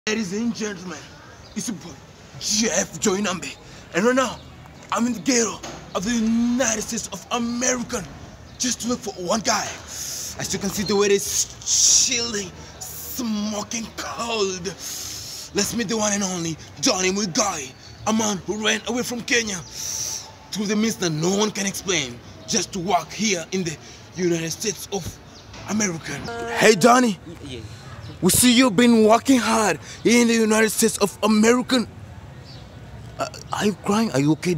Ladies and gentlemen, it's your boy Jeff Joinambe, and right now I'm in the ghetto of the United States of America just to look for one guy. As you can see, the weather is chilly, smoking cold. Let's meet the one and only Johnny Muigai, a man who ran away from Kenya through the means that no one can explain, just to walk here in the United States of America. Hey Johnny, we see you've been working hard in the United States of America. Are you crying? Are you okay,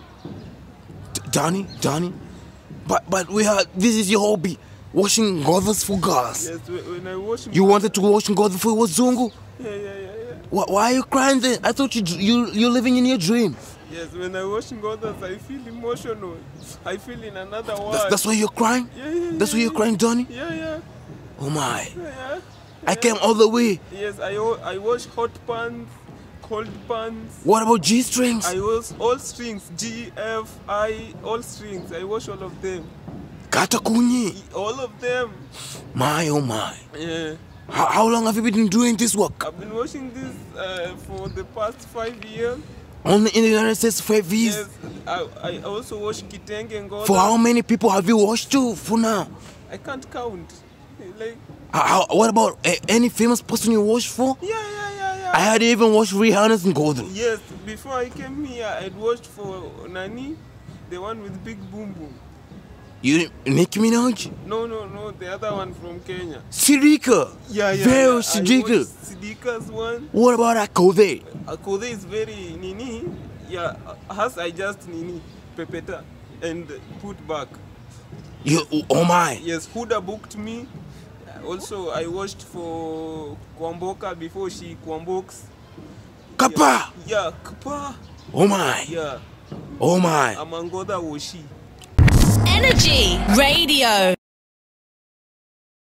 Johnny? Johnny? But we are. This is your hobby, washing clothes for girls. Yes, when I wash. You wanted to wash clothes for Wazungu? Yeah. Why are you crying then? I thought you're living in your dream. Yes, when I wash clothes, I feel emotional. I feel in another world. That's why you're crying? Yeah. That's why you're crying, Johnny? Yeah. Oh my. Yeah. I came all the way. Yes, I wash hot pants, cold pants. What about G-strings? I wash all strings, G, F, I, all strings. I wash all of them. Kata kunyi. All of them. My, oh my. Yeah. How long have you been doing this work? I've been washing this for the past 5 years. Only in the United States, 5 years? Yes, I also wash kitenge and goda. For how many people have you washed to for now? I can't count. Like. What about any famous person you washed for? Yeah. I had even washed Rihanna's and Golden. Yes, before I came here, I'd washed for Nani, the one with big boom boom. You, Nicki Minaj? No, the other one from Kenya. Sidika? Yeah. Very Sidika. Sidika's one. What about Akode? Akode is very nini. Yeah, has I just nini, pepeta, and put back. You, oh my. Yes, Huda booked me. Also, I washed for Kwamboka before she Kwambokes. Kapa? Yeah, Kapa. Oh my. Yeah. Oh my. Amangoda Woshi. Energy Radio.